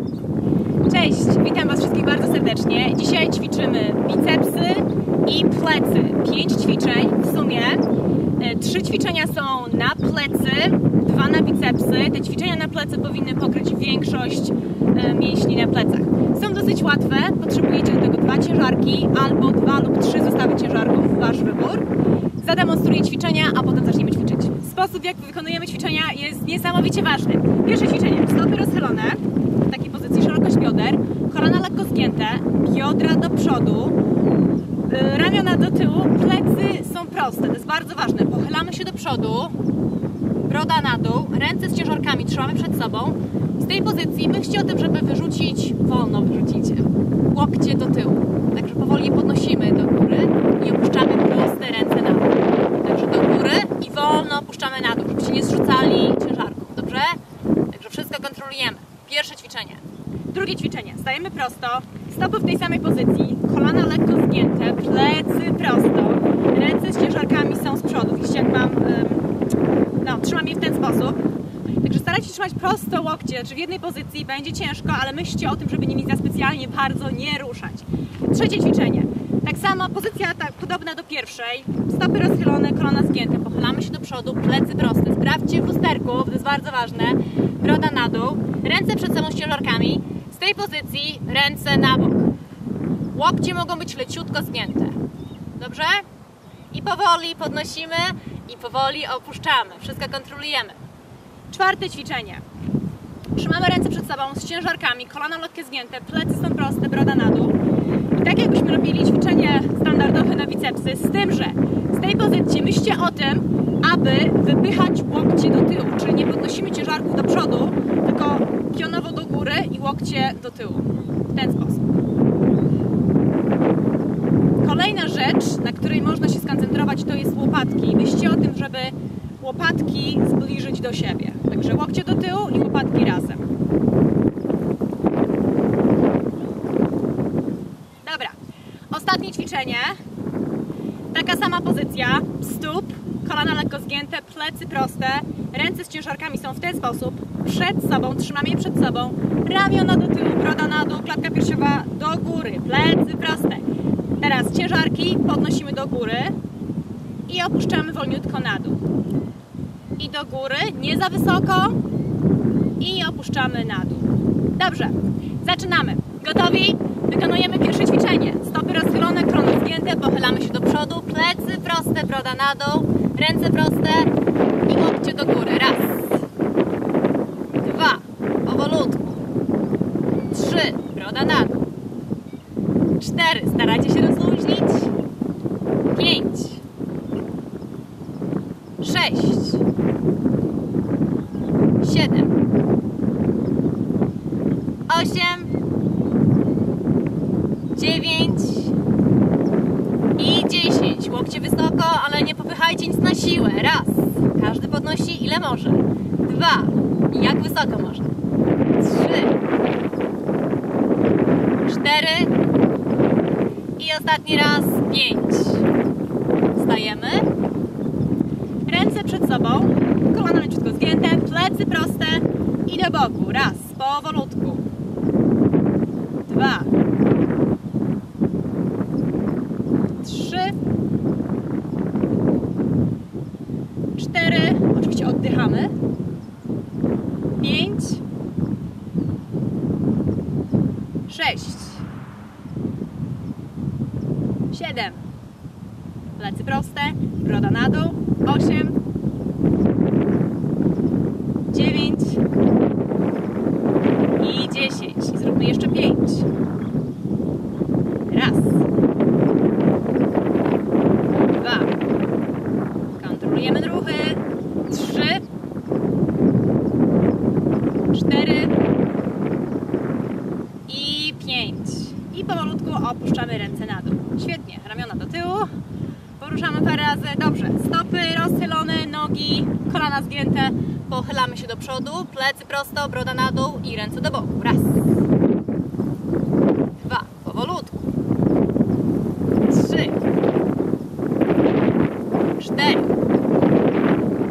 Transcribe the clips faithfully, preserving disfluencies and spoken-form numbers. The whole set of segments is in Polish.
Cześć, witam Was wszystkich bardzo serdecznie. Dzisiaj ćwiczymy bicepsy i plecy. Pięć ćwiczeń w sumie. Trzy ćwiczenia są na plecy, dwa na bicepsy. Te ćwiczenia na plecy powinny pokryć większość mięśni na plecach. Są dosyć łatwe, potrzebujecie do tego dwa ciężarki albo dwa lub trzy zestawy ciężarków, Wasz wybór. Zademonstruję ćwiczenia, a potem zaczniemy ćwiczyć. Sposób, jak wykonujemy ćwiczenia, jest niesamowicie ważny. Pierwsze ćwiczenie, stopy rozchylone, w takiej pozycji szerokość bioder, kolana lekko zgięte, biodra do przodu, ramiona do tyłu, plecy są proste, to jest bardzo ważne. Pochylamy się do przodu, broda na dół, ręce z ciężarkami trzymamy przed sobą. Z tej pozycji myślcie o tym, żeby wyrzucić, wolno wyrzucicie, łokcie do tyłu. Także powoli je podnosimy do góry i opuszczamy proste ręce na dół. Także do góry i wolno opuszczamy na dół, żebyście nie zrzucali ciężarków, dobrze? Także wszystko kontrolujemy. Pierwsze ćwiczenie. Drugie ćwiczenie. Stajemy prosto, stopy w tej samej pozycji, kolana lekko zgięte, plecy prosto, ręce z ciężarkami są z przodu. Widzicie, jak mam, no, trzymam je w ten sposób. Także starajcie się trzymać prosto łokcie, czy w jednej pozycji będzie ciężko, ale myślcie o tym, żeby nimi za specjalnie bardzo nie ruszać. Trzecie ćwiczenie. Tak samo pozycja tak, podobna do pierwszej. Stopy rozchylone, kolana zgięte. Pochylamy się do przodu, plecy proste. Sprawdźcie w lusterku, to jest bardzo ważne. Broda na dół, ręce przed sobą z ciężarkami. Z tej pozycji ręce na bok. Łokcie mogą być leciutko zgięte. Dobrze? I powoli podnosimy i powoli opuszczamy. Wszystko kontrolujemy. Czwarte ćwiczenie. Trzymamy ręce przed sobą z ciężarkami, kolana lekkie zgięte, plecy są proste, broda na dół. I tak jakbyśmy robili ćwiczenie standardowe na bicepsy, z tym, że z tej pozycji myślcie o tym, aby wypychać łokcie do tyłu, czyli nie podnosimy ciężarków do przodu, tylko pionowo do góry i łokcie do tyłu. W ten sposób. Kolejna rzecz, na której można się skoncentrować, to jest łopatki. Myślcie o tym, żeby łopatki zbliżyć do siebie. Także łokcie do tyłu i łopatki razem. Dobra. Ostatnie ćwiczenie. Taka sama pozycja. Stóp, kolana lekko zgięte, plecy proste. Ręce z ciężarkami są w ten sposób. Przed sobą, trzymamy je przed sobą. Ramiona do tyłu, broda na dół, klatka piersiowa do góry. Plecy proste. Teraz ciężarki podnosimy do góry i opuszczamy wolniutko na dół. I do góry, nie za wysoko i opuszczamy na dół. Dobrze, zaczynamy. Gotowi? Wykonujemy pierwsze ćwiczenie. Stopy rozchylone, kolana zgięte, pochylamy się do przodu, plecy proste, broda na dół, ręce proste i łokcie do góry. Raz, dwa, powolutku, trzy, broda na dół, cztery, starajcie się rozluźnić, pięć, sześć, siedem, osiem, dziewięć i dziesięć. Łokcie wysoko, ale nie popychajcie nic na siłę. Raz. Każdy podnosi ile może. Dwa. Jak wysoko może. Trzy. Cztery. I ostatni raz. Pięć. Stajemy. Ręce przed sobą. Kolana leciutko zgięte. Plecy proste. I do boku. Raz. Powolutku. Dwa. Trzy. Cztery. Oczywiście oddychamy. Pięć. Sześć. Siedem. Plecy proste. Broda na dół. Osiem. Dziewięć. I dziesięć. I zróbmy jeszcze pięć. Raz. Dwa. Kontrolujemy ruchy. Trzy. Cztery. I pięć. I powolutku opuszczamy ręce na dół. Świetnie. Ramiona do tyłu. Poruszamy parę razy. Dobrze. Stopy rozchylone, nogi, kolana zgięte. Pochylamy się do przodu, plecy prosto, broda na dół i ręce do boku. Raz. Dwa. Powolutku. Trzy. Cztery.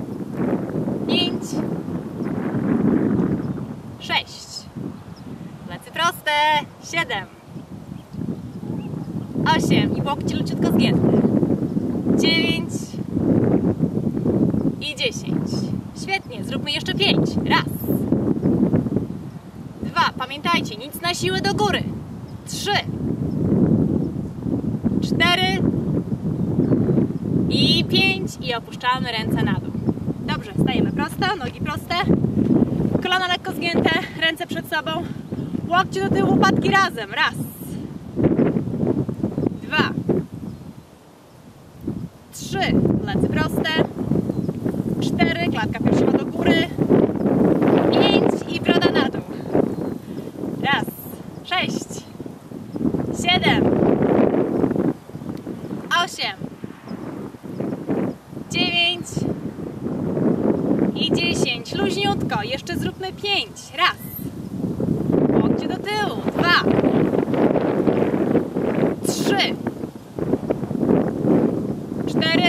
Pięć. Sześć. siedem, osiem i łokcie leciutko zgięte, dziewięć i dziesięć. Świetnie, zróbmy jeszcze pięć. Raz, dwa, pamiętajcie, nic na siłę do góry. Trzy, cztery i pięć i opuszczamy ręce na dół. Dobrze, stajemy prosto, nogi proste, kolana lekko zgięte, ręce przed sobą, łokcie do tyłu, łopatki razem. Raz, dwa, trzy, plecy proste, cztery, klatka piersiowa do góry, pięć i broda na dół. Raz, sześć, siedem, osiem, dziewięć i dziesięć. Luźniutko, jeszcze zróbmy pięć. Raz, łokcie do tyłu, dwa, trzy, cztery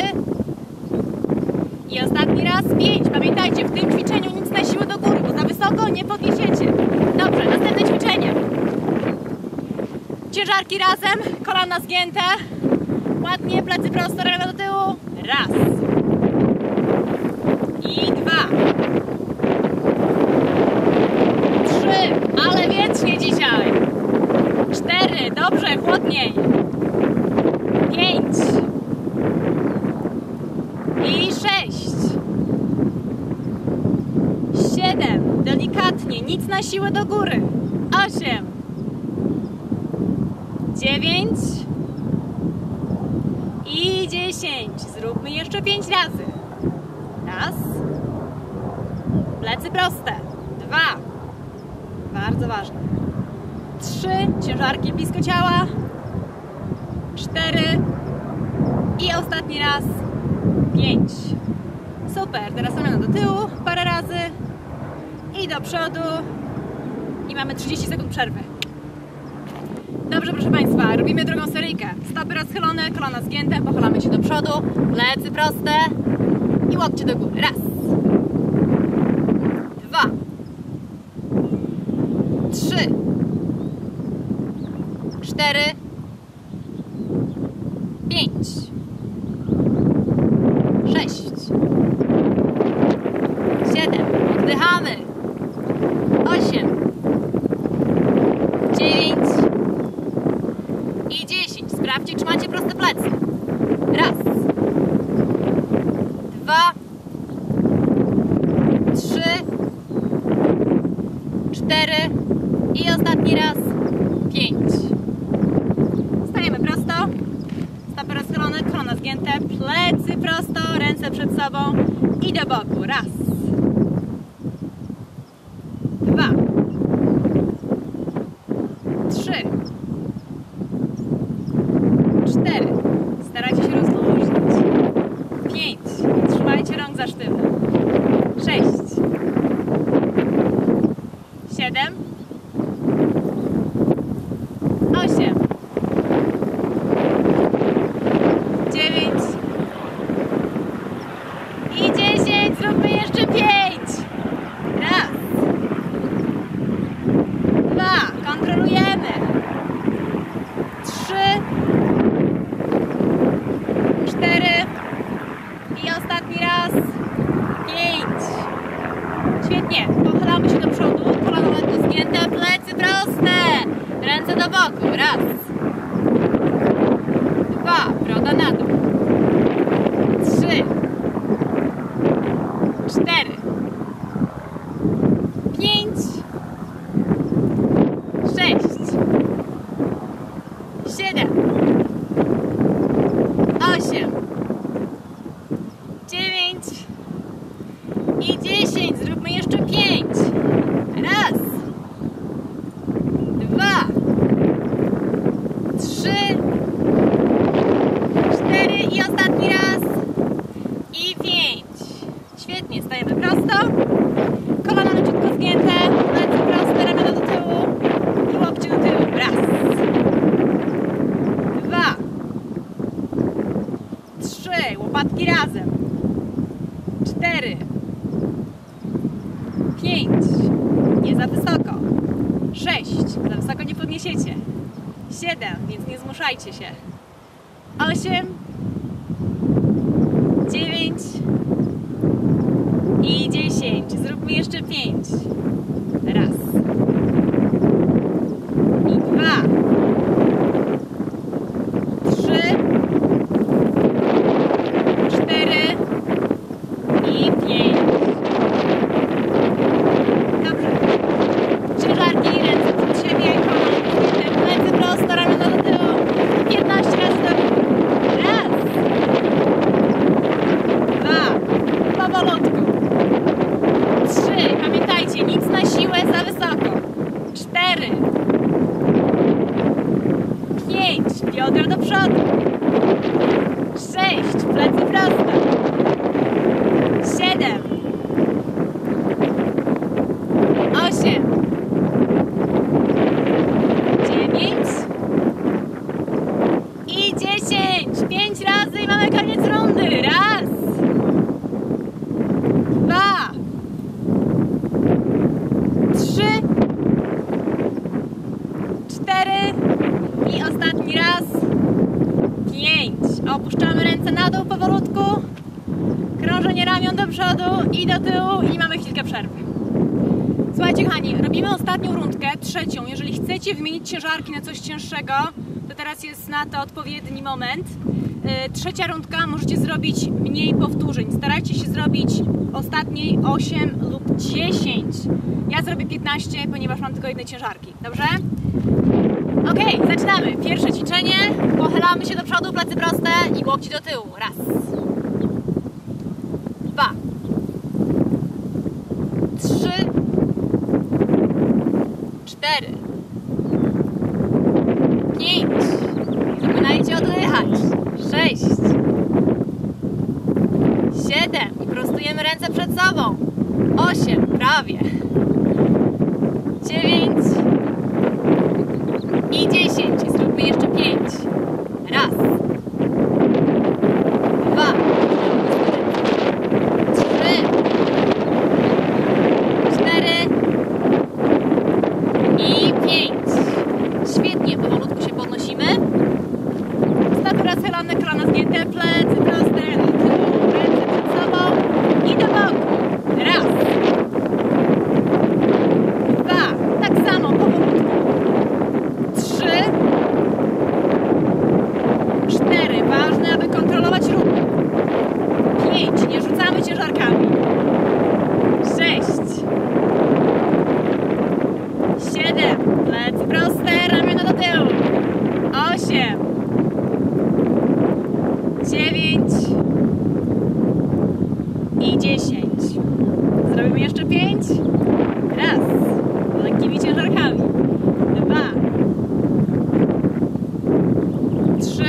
i ostatni raz pięć. Pamiętajcie, w tym ćwiczeniu nic na siłę do góry, bo za wysoko nie podniesiecie. Dobrze, następne ćwiczenie. Ciężarki razem, kolana zgięte, ładnie, plecy prosto, ramiona do tyłu. Raz i dwa, trzy, ale wiecznie dzisiaj. Cztery, dobrze, chłodniej. Pięć i sześć, siedem, delikatnie, nic na siłę do góry. Osiem, dziewięć i dziesięć. Zróbmy jeszcze pięć razy. Raz, plecy proste. Dwa, bardzo ważne. Trzy, ciężarki blisko ciała. Cztery i ostatni raz pięć. Super, teraz ramiona do tyłu parę razy i do przodu i mamy trzydzieści sekund przerwy. Dobrze, proszę Państwa, robimy drugą seryjkę. Stopy rozchylone, kolana zgięte, pochylamy się do przodu, plecy proste i łokcie do góry. Raz, dwa, trzy, cztery, pięć, sześć, siedem, oddychamy, osiem, dziewięć i dziesięć. Sprawdźcie, czy macie proste plecy. Raz, dwa, trzy, cztery i ostatni raz pięć. Stajemy prosto, stopy rozchylone, kolana zgięte, plecy prosto, ręce przed sobą i do boku. Raz, dwa, trzy, cztery. Starajcie się rozluźnić. Pięć. Trzymajcie rąk za sztywno. Sześć, siedem, osiem, dziewięć i dziesięć. Zróbmy jeszcze pięć. Raz, dwa, kontrolujemy. Trzy, cztery i ostatni raz pięć. Świetnie, pochylamy się do przodu, kolana lekko zgięte, plecy proste, ręce do boku. Raz, dwa, broda na dół, trzy, cztery, pięć, sześć, siedem, osiem, dziewięć i dziesięć. Zróbmy jeszcze pięć. Raz, dwa, trzy, cztery i ostatni raz i pięć. Świetnie, stajemy prosto, kolana leciutko zgięte, plecy proste, ramiona do tyłu i łokcie do tyłu. Raz, dwa, trzy, łopatki razem, cztery, pięć, nie za wysoko, sześć, za wysoko nie podniesiecie. siedem, więc nie zmuszajcie się. osiem, dziewięć i dziesięć. Zróbmy jeszcze pięć. Raz. I dwa. Trzy. Cztery. I pięć. Dobrze. Ciężarki, ręce przed siebie, plecy prosto, ramiona do tyłu. piętnaście razy do góry. Raz. Dwa. Powolutku. Trzy. Pamiętajcie, nic na siłę za wysoko. Cztery. Pięć. Biodra do przodu. Sześć. Plecy proste. Siedem. Osiem. Dziewięć. I dziesięć. Pięć razy i mamy koniec rundy. Raz. Dwa. Trzy. Cztery. I ostatni raz. Pięć. Opuszczamy ręce na dół powolutku. Krążenie ramion do przodu i do tyłu i mamy chwilkę przerwy. Słuchajcie kochani, robimy ostatnią rundkę, trzecią. Jeżeli chcecie wymienić ciężarki na coś cięższego, to teraz jest na to odpowiedni moment. Yy, trzecia rundka, możecie zrobić mniej powtórzeń. Starajcie się zrobić ostatniej osiem lub dziesięć. Ja zrobię piętnaście, ponieważ mam tylko jednej ciężarki. Dobrze? Ok, zaczynamy. Pierwsze ćwiczenie. Pochylamy się do przodu, plecy proste i łokci do tyłu. Raz. Dwa. Trzy. Cztery. Pięć. Nie zapominajcie oddychać. Sześć. Siedem. I prostujemy ręce przed sobą. Osiem. Prawie. Dziewięć. I dziesięć. I zróbmy jeszcze pięć. Raz. Dwa. Trzy. Cztery. I pięć. Świetnie. Powolutku się podnosimy. Stopy rozchylone, kolana zgięte, plecy proste, do tyłu, ręce przed sobą i do boku. Raz. Dwa. Tak samo, powolutku. Trzy. Cztery. Ważne, aby kontrolować ruch. Pięć. Nie rzucamy ciężarkami. Sześć. Siedem. Plecy proste, ramiona do tyłu. Osiem. Dziewięć. I dziesięć. Zrobimy jeszcze pięć. Raz. Lekkimi ciężarkami. Dwa. Trzy.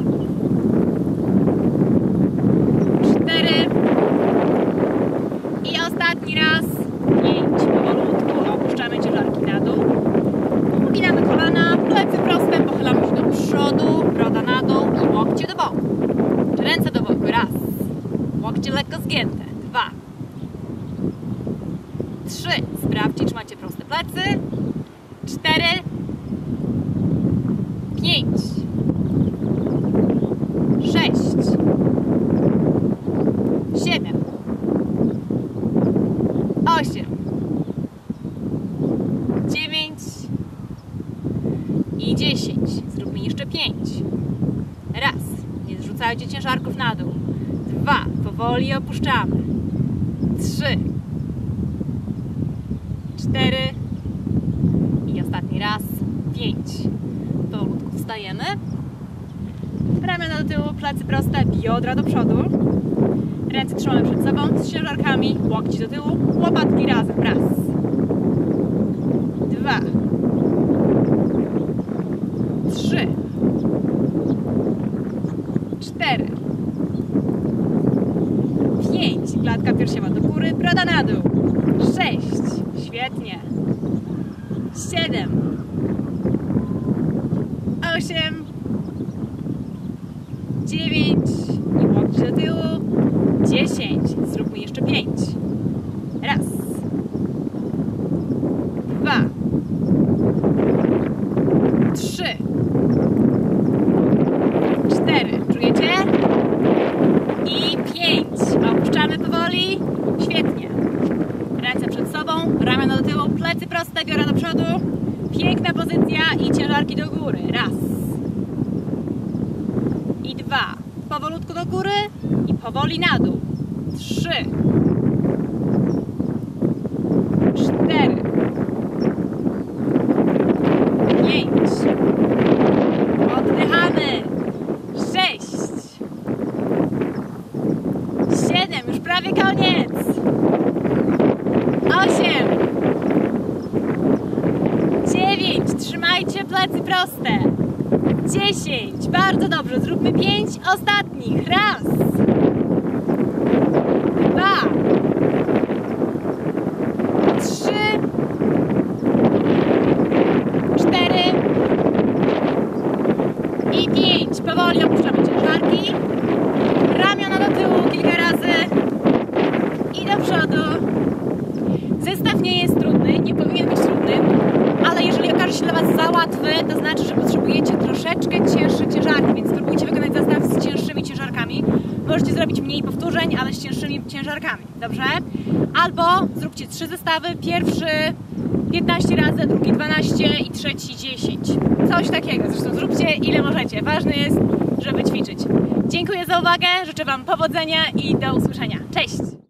Cztery. I ostatni raz. Pięć. Powolutku opuszczamy ciężarki na dół. Uginamy kolana, plecy proste, pochylamy się do przodu, broda na dół i łokcie do boku. Ręce do boku. Raz. Łokcie lekko zgięte. Dwa. Trzy. Sprawdźcie, czy macie proste plecy. Cztery. Pięć. Sześć. Siedem. Osiem. Dziewięć. I dziesięć. Zróbmy jeszcze pięć. Raz. Nie zrzucajcie ciężarków na dół. Dwa. Powoli opuszczamy. Trzy. Cztery. I ostatni raz. Pięć. Powolutku wstajemy. Ramiona do tyłu, plecy proste, biodra do przodu. Ręce trzymamy przed sobą z ciężarkami, łokci do tyłu, łopatki razem. Raz. Dwa. Trzy. Cztery. Pięć. Klatka piersiowa do góry, broda na dół. Sześć. Świetnie. Siedem. Osiem. Dziewięć. I łokci do tyłu. Dziesięć. Zróbmy jeszcze pięć. Raz. Dwa. biora do przodu, piękna pozycja i ciężarki do góry. Raz i dwa, powolutku do góry i powoli na dół. Trzy, cztery, pięć, oddychamy, sześć, siedem, już prawie koniec, osiem, dziewięć, trzymajcie plecy proste, dziesięć, bardzo dobrze, zróbmy pięć ostatnich, raz, dwa, trzy, cztery i pięć, powoli opuszczamy ciężarki, ramiona do tyłu kilka razy i do przodu. Zestaw nie jest trudny, nie powinien być trudny, ale jeżeli okaże się dla Was za łatwy, to znaczy, że potrzebujecie troszeczkę cięższe ciężarki, więc spróbujcie wykonać zestaw z cięższymi ciężarkami. Możecie zrobić mniej powtórzeń, ale z cięższymi ciężarkami, dobrze? Albo zróbcie trzy zestawy, pierwszy piętnaście razy, drugi dwanaście i trzeci dziesięć. Coś takiego, zresztą zróbcie ile możecie, ważne jest, żeby ćwiczyć. Dziękuję za uwagę, życzę Wam powodzenia i do usłyszenia. Cześć!